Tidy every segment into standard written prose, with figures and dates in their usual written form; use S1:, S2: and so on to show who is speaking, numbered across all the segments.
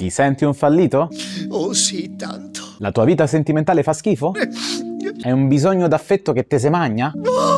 S1: Ti senti un fallito?
S2: Oh sì, tanto.
S1: La tua vita sentimentale fa schifo? È un bisogno d'affetto che te se magna?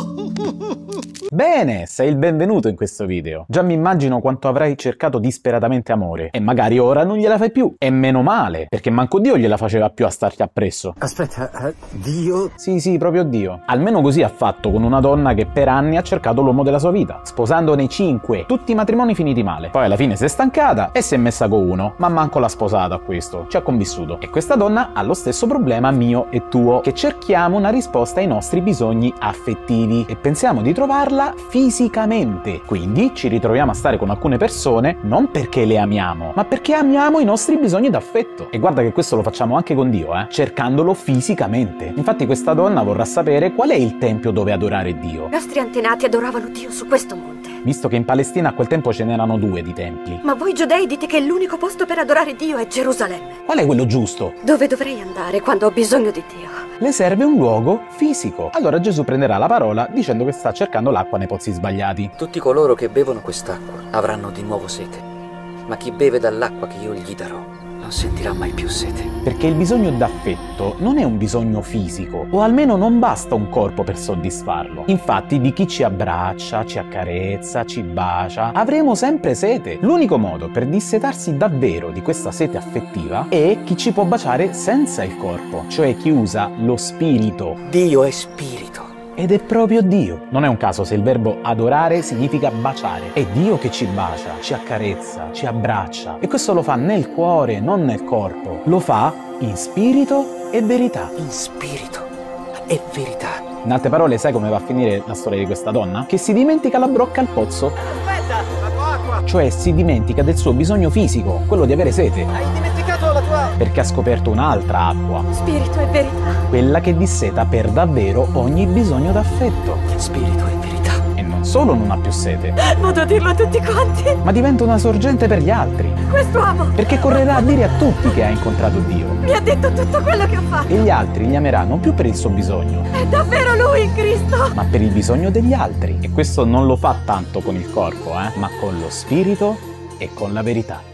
S1: Bene, sei il benvenuto in questo video. Già mi immagino quanto avrai cercato disperatamente amore. E magari ora non gliela fai più. E meno male, perché manco Dio gliela faceva più a starti appresso.
S3: Aspetta, Dio?
S1: Sì, proprio Dio. Almeno così ha fatto con una donna che per anni ha cercato l'uomo della sua vita, sposandone 5, tutti i matrimoni finiti male. Poi alla fine si è stancata e si è messa con uno, ma manco l'ha sposato a questo, ci ha convissuto. E questa donna ha lo stesso problema mio e tuo, che cerchiamo una risposta ai nostri bisogni affettivi e pensiamo di trovarla fisicamente. Quindi ci ritroviamo a stare con alcune persone non perché le amiamo, ma perché amiamo i nostri bisogni d'affetto. E guarda che questo lo facciamo anche con Dio, cercandolo fisicamente. Infatti questa donna vorrà sapere qual è il tempio dove adorare Dio.
S4: I nostri antenati adoravano Dio su questo monte.
S1: Visto che in Palestina a quel tempo ce n'erano 2 di templi.
S4: Ma voi giudei dite che l'unico posto per adorare Dio è Gerusalemme.
S1: Qual è quello giusto?
S4: Dove dovrei andare quando ho bisogno di Dio?
S1: Le serve un luogo fisico. Allora Gesù prenderà la parola dicendo che sta cercando l'acqua nei pozzi sbagliati.
S5: Tutti coloro che bevono quest'acqua avranno di nuovo sete, ma chi beve dall'acqua che io gli darò non sentirà mai più sete.
S1: Perché il bisogno d'affetto non è un bisogno fisico, o almeno non basta un corpo per soddisfarlo. Infatti di chi ci abbraccia, ci accarezza, ci bacia, avremo sempre sete. L'unico modo per dissetarsi davvero di questa sete affettiva è chi ci può baciare senza il corpo, cioè chi usa lo spirito.
S5: Dio è spirito.
S1: Ed è proprio Dio. Non è un caso se il verbo adorare significa baciare. È Dio che ci bacia, ci accarezza, ci abbraccia. E questo lo fa nel cuore, non nel corpo. Lo fa in spirito e verità.
S5: In spirito e verità.
S1: In altre parole, sai come va a finire la storia di questa donna? Che si dimentica la brocca al pozzo.
S3: Aspetta, la tua acqua!
S1: Cioè si dimentica del suo bisogno fisico, quello di avere sete.
S3: Hai dimenticato la tua...
S1: Perché ha scoperto un'altra acqua.
S4: Spirito e verità.
S1: Quella che disseta per davvero ogni bisogno d'affetto.
S5: Spirito e verità.
S1: E non solo non ha più sete,
S4: Vado a dirlo a tutti quanti.
S1: ma diventa una sorgente per gli altri.
S4: Quest'uomo
S1: Perché correrà a dire a tutti che ha incontrato Dio.
S4: mi ha detto tutto quello che ho fatto.
S1: E gli altri li amerà non più per il suo bisogno,
S4: È davvero lui, Cristo.
S1: ma per il bisogno degli altri. E questo non lo fa tanto con il corpo, ma con lo spirito e con la verità.